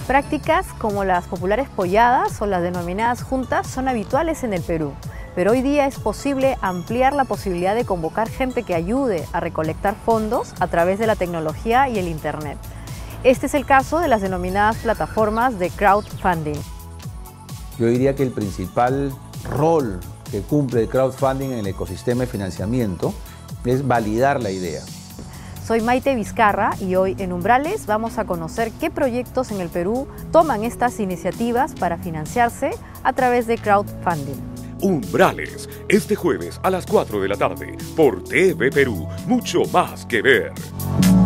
Prácticas como las populares polladas o las denominadas juntas son habituales en el Perú, pero hoy día es posible ampliar la posibilidad de convocar gente que ayude a recolectar fondos a través de la tecnología y el Internet. Este es el caso de las denominadas plataformas de crowdfunding. Yo diría que el principal rol que cumple el crowdfunding en el ecosistema de financiamiento es validar la idea. Soy Maite Vizcarra y hoy en Umbrales vamos a conocer qué proyectos en el Perú toman estas iniciativas para financiarse a través de crowdfunding. Umbrales, este jueves a las 4 de la tarde por TV Perú, mucho más que ver.